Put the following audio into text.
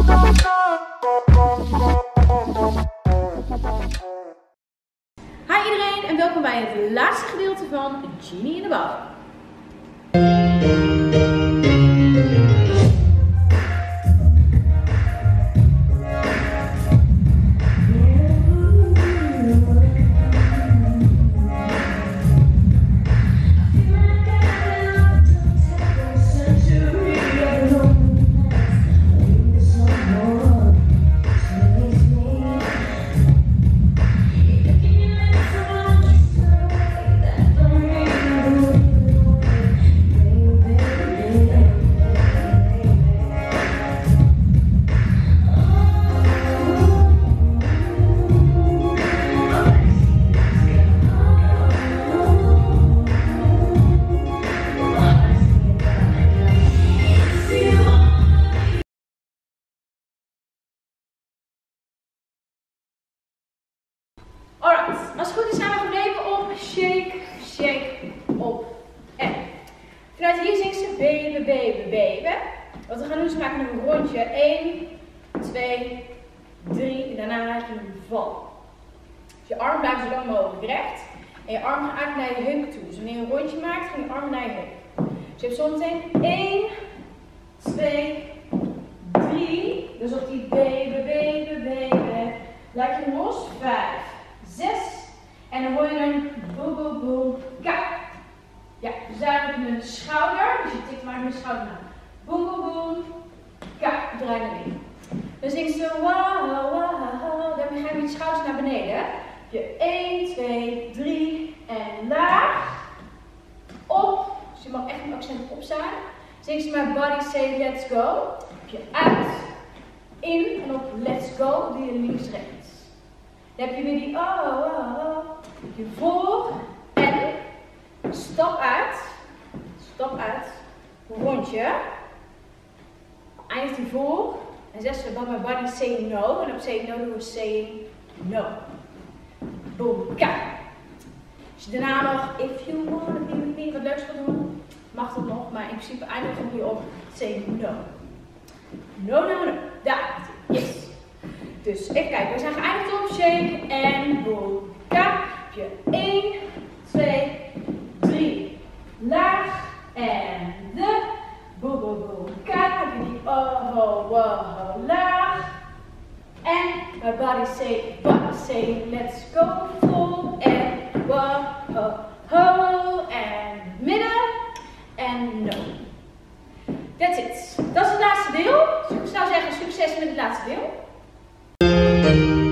Hi iedereen en welkom bij het laatste gedeelte van Genie in the Bottle. Alright, als het goed is zijn we gebleven op shake, shake, op en. Vanuit hier zingt ze baby, baby, baby. Wat we gaan doen is we maken een rondje. 1, 2, 3 en daarna heb je een val. Dus je arm blijft zo lang mogelijk recht. En je arm gaat eigenlijk naar je heup toe. Dus wanneer je een rondje maakt, gaan je arm naar je heup. Dus je hebt zometeen 1, 2, 3. Dus op die baby, baby, baby. Laat je los. 5. 6 en dan hoor je een boom, boom, boom, ka. Ja, dus daar heb je een schouder, dus je tikt maar met je schouder aan. Boom, boom, boom, ka. Draai naar binnen. Dan zingt ze wow, wow, wow. Dan ga je met je schouders naar beneden. Je 1, 2, 3 en laag. Op. Dus je mag echt met accent opstaan. Zingt ze maar body say let's go. Je uit, in en op let's go doe je links rechts. Dan heb je weer die je voor en stap uit, rondje, eindigt die voor en zegt ze but my body say no en op say no doen we saying no. Boom, kijk. Als je daarna nog if you wanna be with me wat leuks wil doen, mag dat nog, maar in principe eindigt het hier op say no. No, no, no. Daar, yes. Dus even kijken, we zijn geëindigd op shake en boom, ka. Heb je 1, 2, 3, laag en de boom, boom, boom, ka. Heb je die oh, laag. En my body say let's go full en ho en midden en no. That's it. Dat is het laatste deel. Dus ik zou zeggen succes met het laatste deel.